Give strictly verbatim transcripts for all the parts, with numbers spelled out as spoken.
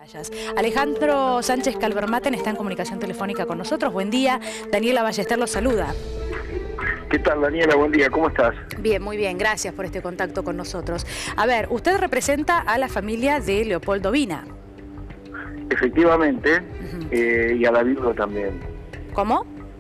Alejandro Sánchez Calvermaten está en comunicación telefónica con nosotros. Buen día, Daniela Ballester los saluda. ¿Qué tal, Daniela? Buen día, ¿cómo estás? Bien, muy bien, gracias por este contacto con nosotros. A ver, usted representa a la familia de Leopoldo Vina. Efectivamente, Uh-huh. eh, y a la viuda también. ¿Cómo?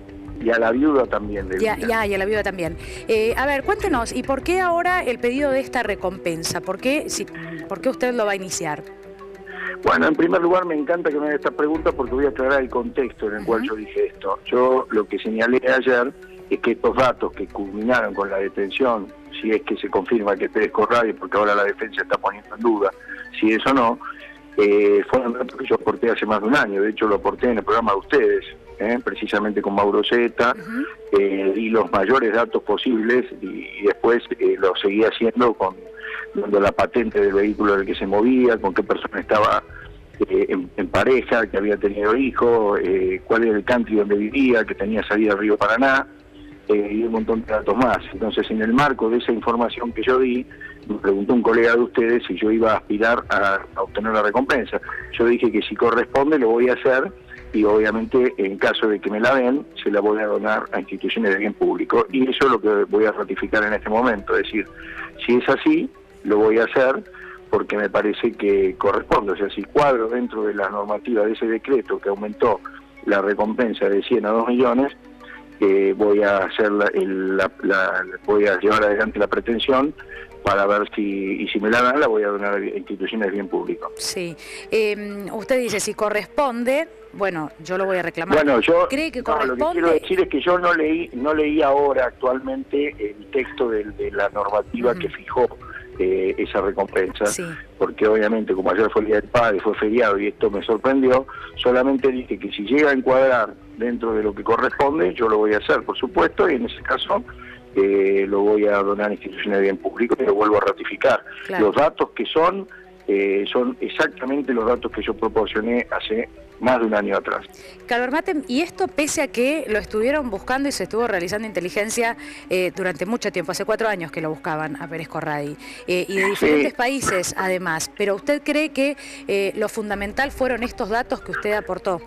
Y a la viuda también. De Ya, Vina. ya, y a la viuda también. Eh, a ver, cuéntenos, ¿y por qué ahora el pedido de esta recompensa? ¿Por qué, si, ¿por qué usted lo va a iniciar? Bueno, en primer lugar me encanta que me haga esta pregunta porque voy a aclarar el contexto en el uh-huh. cual yo dije esto. Yo lo que señalé ayer es que estos datos que culminaron con la detención, si es que se confirma que Pérez Corradi, porque ahora la defensa está poniendo en duda si eso no, eh, fueron datos que yo aporté hace más de un año. De hecho lo aporté en el programa de ustedes, ¿eh? precisamente con Mauro Zeta, uh-huh. eh, y los mayores datos posibles, y, y después eh, lo seguí haciendo con dando la patente del vehículo en el que se movía, con qué persona estaba eh, en, en pareja, que había tenido hijos, eh, cuál era el country donde vivía, que tenía salida al río Paraná, eh, y un montón de datos más. Entonces, en el marco de esa información que yo di, me preguntó un colega de ustedes si yo iba a aspirar a, a obtener la recompensa. Yo dije que si corresponde lo voy a hacer, y obviamente en caso de que me la den, se la voy a donar a instituciones de bien público. Y eso es lo que voy a ratificar en este momento. Es decir, si es así, lo voy a hacer porque me parece que corresponde. O sea, si cuadro dentro de la normativa de ese decreto que aumentó la recompensa de cien a dos millones, eh, voy a hacer la, el, la, la, voy a llevar adelante la pretensión para ver si, y si me la dan, la voy a donar a instituciones de bien público. Sí. Eh, usted dice, si corresponde, bueno, yo lo voy a reclamar. Bueno, yo ¿Cree que no, corresponde? Lo que quiero decir es que yo no leí, no leí ahora actualmente el texto de, de la normativa uh-huh. que fijó eh, esa recompensa, sí. porque obviamente como ayer fue el Día del Padre, fue feriado y esto me sorprendió, solamente dije que si llega a encuadrar dentro de lo que corresponde, yo lo voy a hacer, por supuesto, y en ese caso eh, lo voy a donar a instituciones de bien público y lo vuelvo a ratificar. Claro. Los datos que son, eh, son exactamente los datos que yo proporcioné hace más de un año atrás. Calvermaten, y esto pese a que lo estuvieron buscando y se estuvo realizando inteligencia eh, durante mucho tiempo, hace cuatro años que lo buscaban a Pérez Corradi, eh, y de diferentes sí. países además, pero ¿usted cree que eh, lo fundamental fueron estos datos que usted aportó?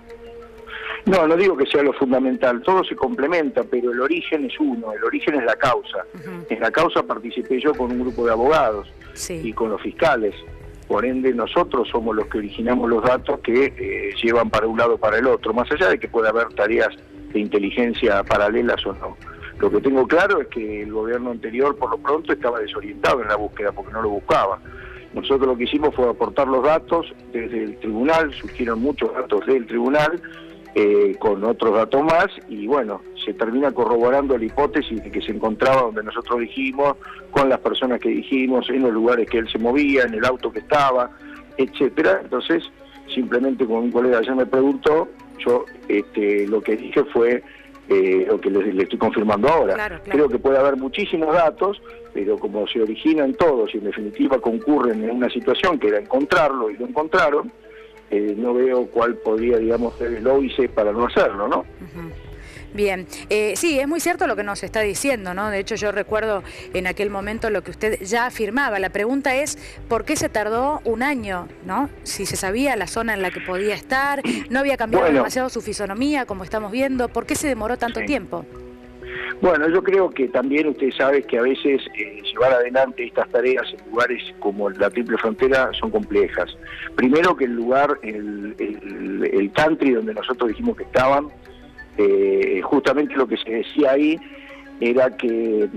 No, no digo que sea lo fundamental, todo se complementa, pero el origen es uno, el origen es la causa. Uh-huh. En la causa participé yo con un grupo de abogados sí. y con los fiscales. Por ende, nosotros somos los que originamos los datos que eh, llevan para un lado o para el otro, más allá de que pueda haber tareas de inteligencia paralelas o no. Lo que tengo claro es que el gobierno anterior, por lo pronto, estaba desorientado en la búsqueda porque no lo buscaba. Nosotros lo que hicimos fue aportar los datos desde el tribunal, surgieron muchos datos del tribunal, eh, con otros datos más, y bueno, se termina corroborando la hipótesis de que se encontraba donde nosotros dijimos, con las personas que dijimos, en los lugares que él se movía, en el auto que estaba, etcétera. Entonces, simplemente como un colega ayer me preguntó, yo este, lo que dije fue eh, lo que le, le estoy confirmando ahora. Claro, claro. Creo que puede haber muchísimos datos, pero como se originan todos y en definitiva concurren en una situación que era encontrarlo y lo encontraron, Eh, no veo cuál podría, digamos, ser el óbice para no hacerlo, ¿no? Uh-huh. Bien, eh, sí, es muy cierto lo que nos está diciendo, ¿no? De hecho, yo recuerdo en aquel momento lo que usted ya afirmaba. La pregunta es, ¿por qué se tardó un año, no? Si se sabía la zona en la que podía estar, no había cambiado bueno, demasiado su fisonomía, como estamos viendo, ¿por qué se demoró tanto sí. tiempo? Bueno, yo creo que también usted sabe que a veces eh, llevar adelante estas tareas en lugares como la Triple Frontera son complejas. Primero que el lugar, el, el, el country donde nosotros dijimos que estaban, eh, justamente lo que se decía ahí era que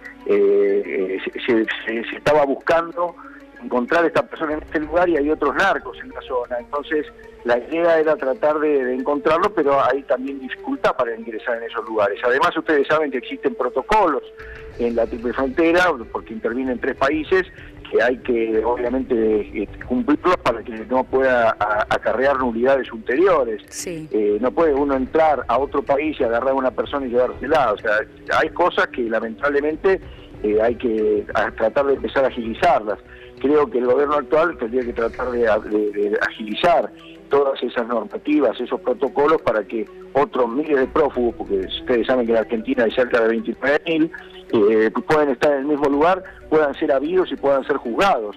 eh, se, se, se estaba buscando encontrar a esta persona en este lugar y hay otros narcos en la zona. Entonces la idea era tratar de, de encontrarlo, pero hay también dificultad para ingresar en esos lugares. Además ustedes saben que existen protocolos en la Triple Frontera, porque intervienen tres países, que hay que obviamente cumplirlos para que no pueda a, acarrear nulidades ulteriores. Sí. Eh, no puede uno entrar a otro país y agarrar a una persona y llevársela. O sea, hay cosas que lamentablemente eh, hay que a, tratar de empezar a agilizarlas. Creo que el gobierno actual tendría que tratar de, de, de agilizar todas esas normativas, esos protocolos para que otros miles de prófugos, porque ustedes saben que en Argentina hay cerca de veintinueve mil, eh, pueden estar en el mismo lugar, puedan ser habidos y puedan ser juzgados.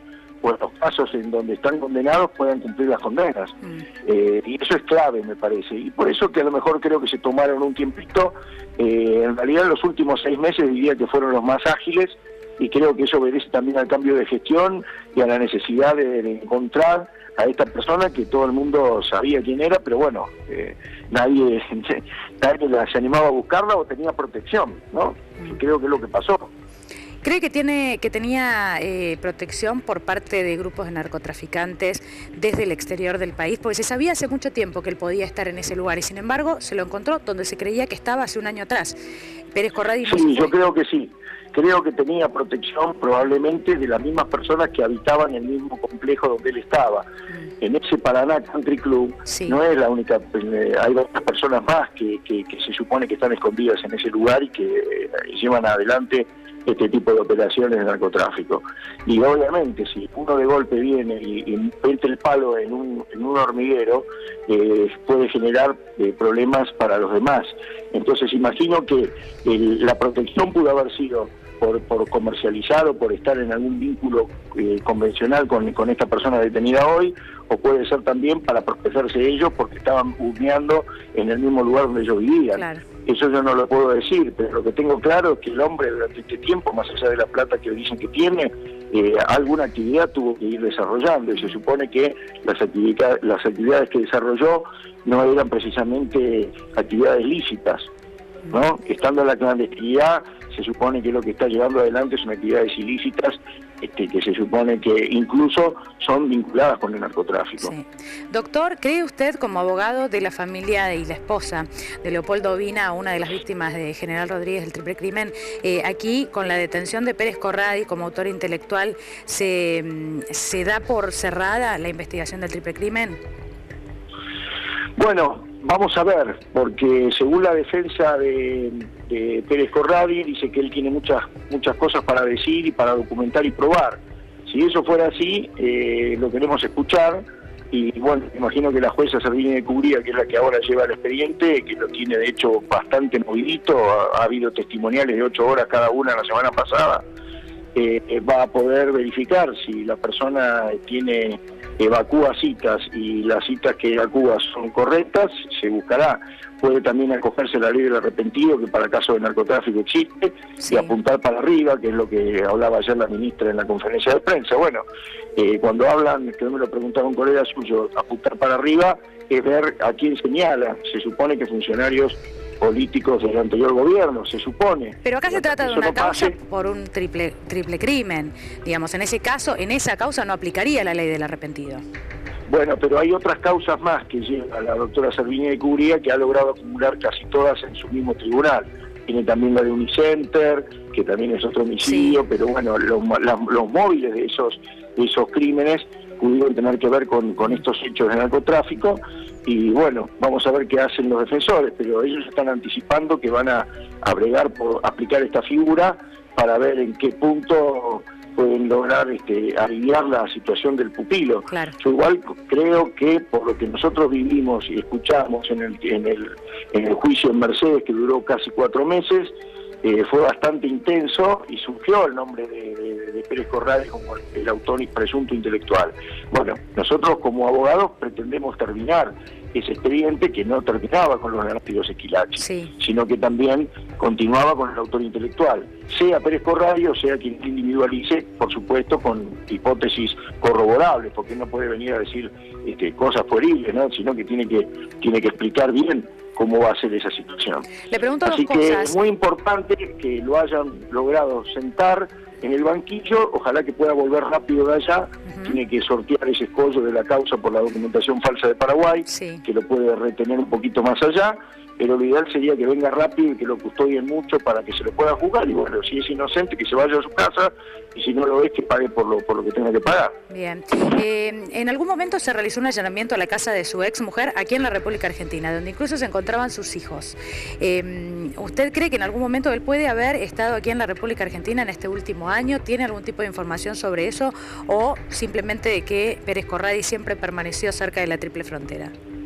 o en los casos en donde están condenados puedan cumplir las condenas. Mm. Eh, y eso es clave, me parece. Y por eso que a lo mejor creo que se tomaron un tiempito. Eh, en realidad los últimos seis meses diría que fueron los más ágiles, y creo que eso obedece también al cambio de gestión y a la necesidad de, de encontrar a esta persona que todo el mundo sabía quién era, pero bueno, eh, nadie, nadie se animaba a buscarla o tenía protección, ¿no? Mm. Creo que es lo que pasó. ¿Cree que tiene que tenía eh, protección por parte de grupos de narcotraficantes desde el exterior del país? Porque se sabía hace mucho tiempo que él podía estar en ese lugar y sin embargo se lo encontró donde se creía que estaba hace un año atrás. Pérez Corradi no Sí, yo creo que sí. Creo que tenía protección probablemente de las mismas personas que habitaban el mismo complejo donde él estaba. Mm. En ese Paraná Country Club sí. No es la única, eh, hay otras personas más que, que, que se supone que están escondidas en ese lugar y que eh, llevan adelante este tipo de operaciones de narcotráfico. Y obviamente si uno de golpe viene y, y mete el palo en un, en un hormiguero, eh, puede generar eh, problemas para los demás. Entonces imagino que el, la protección pudo haber sido por, por comercializar o por estar en algún vínculo eh, convencional con, con esta persona detenida hoy, o puede ser también para protegerse ellos porque estaban hurmeando en el mismo lugar donde ellos vivían. Claro. Eso yo no lo puedo decir, pero lo que tengo claro es que el hombre durante este tiempo, más allá de la plata que dicen que tiene, eh, alguna actividad tuvo que ir desarrollando, y se supone que las, actividad, las actividades que desarrolló no eran precisamente actividades lícitas, ¿no? Estando en la clandestinidad, se supone que lo que está llevando adelante son actividades ilícitas, este, que se supone que incluso son vinculadas con el narcotráfico. Sí. Doctor, ¿cree usted, como abogado de la familia y la esposa de Leopoldo Vina, una de las víctimas de General Rodríguez del triple crimen, eh, aquí con la detención de Pérez Corradi como autor intelectual, se, se da por cerrada la investigación del triple crimen? Bueno, vamos a ver, porque según la defensa de, de Pérez Corradi, dice que él tiene muchas muchas cosas para decir y para documentar y probar. Si eso fuera así, eh, lo queremos escuchar, y bueno, imagino que la jueza Servini de Cubría, que es la que ahora lleva el expediente, que lo tiene de hecho bastante movidito, ha, ha habido testimoniales de ocho horas cada una la semana pasada, eh, va a poder verificar si la persona tiene... evacúa citas y las citas que evacúa son correctas, se buscará. Puede también acogerse a la ley del arrepentido, que para casos de narcotráfico existe, sí. Y apuntar para arriba, que es lo que hablaba ayer la ministra en la conferencia de prensa. Bueno, eh, cuando hablan, que me lo preguntaba un colega suyo, apuntar para arriba es ver a quién señala. Se supone que funcionarios políticos del anterior gobierno, se supone. Pero acá se trata de una no causa pase, por un triple triple crimen. Digamos, en ese caso, en esa causa no aplicaría la ley del arrepentido. Bueno, pero hay otras causas más que lleva la doctora Servini de Cubría, que ha logrado acumular casi todas en su mismo tribunal. Tiene también la de Unicenter, que también es otro homicidio, sí. Pero bueno, los, la, los móviles de esos, de esos crímenes pudieron tener que ver con, con estos hechos de narcotráfico. Y bueno, vamos a ver qué hacen los defensores, pero ellos están anticipando que van a, a bregar por aplicar esta figura para ver en qué punto pueden lograr este, aliviar la situación del pupilo. Claro. Yo igual creo que por lo que nosotros vivimos y escuchamos en el, en el, en el juicio en Mercedes, que duró casi cuatro meses, eh, fue bastante intenso y surgió el nombre de, de, de Pérez Corradi como el, el autor y presunto intelectual. Bueno, nosotros como abogados pretendemos terminar ese expediente, que no terminaba con los garantizos Esquilache, sí. Sino que también continuaba con el autor intelectual, sea Pérez Corradi o sea quien individualice, por supuesto con hipótesis corroborables, porque no puede venir a decir este, cosas pueriles, ¿no? Sino que tiene que tiene que explicar bien cómo va a ser esa situación. Le pregunto Así dos que cosas. Es muy importante que lo hayan logrado sentar en el banquillo, ojalá que pueda volver rápido de allá. Uh-huh. Tiene que sortear ese escollo de la causa por la documentación falsa de Paraguay, sí. Que lo puede retener un poquito más allá, pero lo ideal sería que venga rápido y que lo custodien mucho para que se lo pueda juzgar, y bueno, si es inocente que se vaya a su casa, y si no lo es que pague por lo, por lo que tenga que pagar. Bien, eh, en algún momento se realizó un allanamiento a la casa de su ex mujer aquí en la República Argentina, donde incluso se encontraban sus hijos. Eh, ¿Usted cree que en algún momento él puede haber estado aquí en la República Argentina en este último año? ¿Tiene algún tipo de información sobre eso? ¿O simplemente de que Pérez Corradi siempre permaneció cerca de la triple frontera?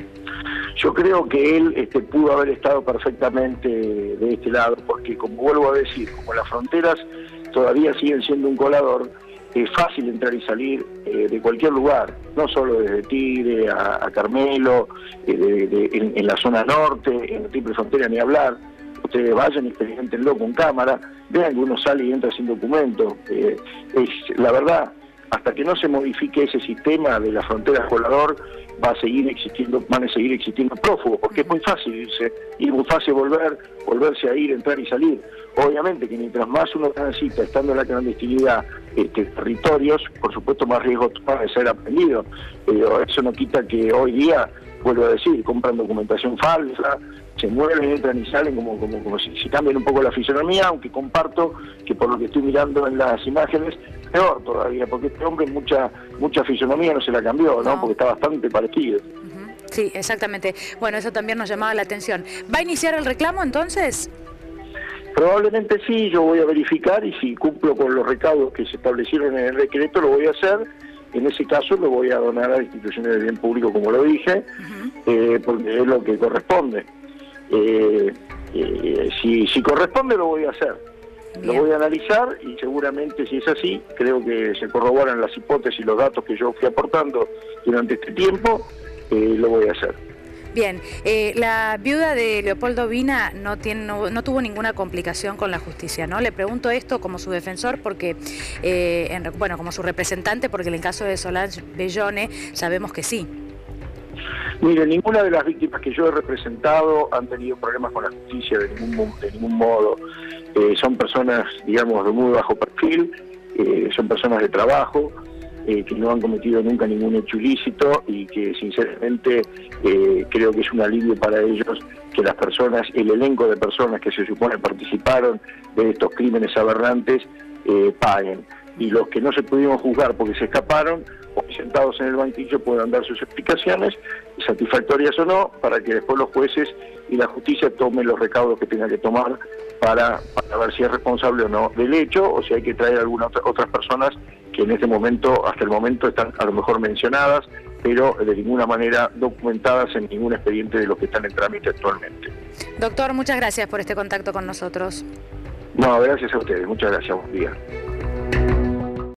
Yo creo que él este, pudo haber estado perfectamente de este lado, porque como vuelvo a decir, como las fronteras todavía siguen siendo un colador, es fácil entrar y salir eh, de cualquier lugar, no solo desde Tigre a, a Carmelo, eh, de, de, en, en la zona norte, en la triple frontera ni hablar. Ustedes vayan y experimentenlo con cámara, vean que uno sale y entra sin documento. Eh, es la verdad, hasta que no se modifique ese sistema de la frontera colador, va a seguir existiendo, van a seguir existiendo prófugos, porque es muy fácil irse, y muy fácil volver, volverse a ir, entrar y salir. Obviamente que mientras más uno transita, estando en la clandestinidad, este, territorios, por supuesto más riesgo toma de ser aprendido, pero eso no quita que hoy día, vuelvo a decir, compran documentación falsa, se mueven, entran y salen como, como, como si, si cambian un poco la fisonomía, aunque comparto que por lo que estoy mirando en las imágenes, peor todavía, porque este hombre mucha mucha fisonomía no se la cambió, ¿no? No. Porque está bastante parecido. Uh-huh. Sí, exactamente. Bueno, eso también nos llamaba la atención. ¿Va a iniciar el reclamo entonces? Probablemente sí, yo voy a verificar y si cumplo con los recaudos que se establecieron en el decreto lo voy a hacer. En ese caso lo voy a donar a instituciones de bien público, como lo dije, uh-huh. eh, porque es lo que corresponde. Eh, eh, si, si corresponde lo voy a hacer. Bien. Lo voy a analizar y seguramente si es así, creo que se corroboran las hipótesis y los datos que yo fui aportando durante este tiempo, eh, lo voy a hacer. Bien, eh, la viuda de Leopoldo Vina no, tiene, no, no tuvo ninguna complicación con la justicia, ¿no? Le pregunto esto como su defensor, porque, eh, en, bueno, como su representante, porque en el caso de Solange Bellone sabemos que sí. Mire, ninguna de las víctimas que yo he representado han tenido problemas con la justicia de ningún, de ningún modo. Eh, son personas, digamos, de muy bajo perfil, eh, son personas de trabajo, eh, que no han cometido nunca ningún hecho ilícito y que sinceramente eh, creo que es un alivio para ellos que las personas, el elenco de personas que se supone participaron de estos crímenes aberrantes, eh, paguen. Y los que no se pudieron juzgar porque se escaparon, hoy sentados en el banquillo puedan dar sus explicaciones, satisfactorias o no, para que después los jueces y la justicia tomen los recaudos que tengan que tomar para, para ver si es responsable o no del hecho, o si hay que traer algunas otra, otras personas que en este momento, hasta el momento, están a lo mejor mencionadas, pero de ninguna manera documentadas en ningún expediente de los que están en trámite actualmente. Doctor, muchas gracias por este contacto con nosotros. No, gracias a ustedes, muchas gracias, buen día.